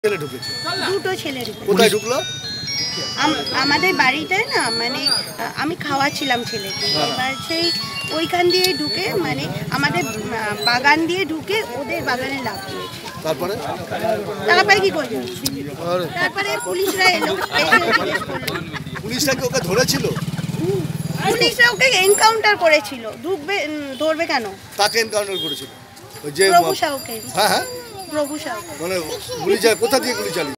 ছেলে ঢুকেছে, দুটো ছেলে ঢুকেছে। কোথায় ঢুকলো? আমাদের বাড়িতে না, মানে আমি খাওয়াচ্ছিলাম ছেলেকে, এবার সেই ওইখান দিয়ে ঢুকে, মানে আমাদের বাগান দিয়ে ঢুকে ওদের বাগানে লাফ দিয়েছে। তারপরে কি করবে? তারপরে পুলিশরা এলো, পুলিশরা কি ওকে ধরেছিল? পুলিশরা ওকে এনকাউন্টার করেছিল। ধরবে কেন? তাকে এনকাউন্টার করেছিল ওই যে প্রভু সাউকে। হ্যাঁ হ্যাঁ, প্রভু সাউকে। মানে গুলি কোথা দিয়ে গুলি চালিয়ে?